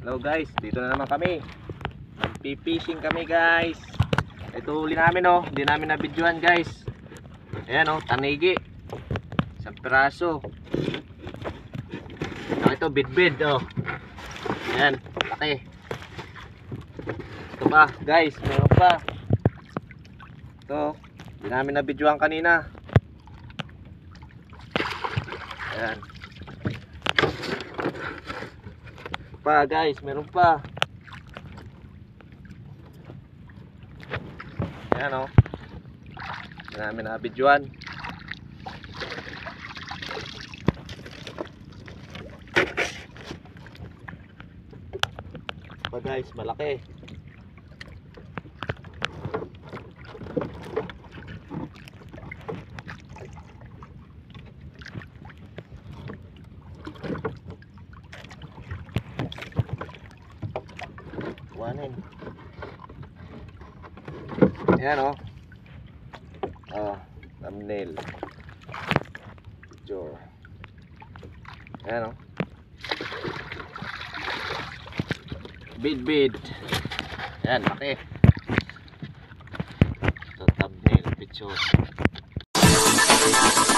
Hello guys, dito na naman kami. Nagpi-fishing kami guys. Ito huli namin oh, hindi namin na-videoan guys. Ayan oh, tanigi. Isang piraso. Ito bidbid oh. Ayan, laki. Ito pa guys, meron pa. Ito, hindi namin na-videoan kanina. Ayan. Pa guys, meron pa. Ayan o. Hindi namin na-videoan. Pa guys, malaki. Ayan o. Oh, thumbnail. Picture. Ayan o. Bid. Ayan, laki. Ito thumbnail, picture.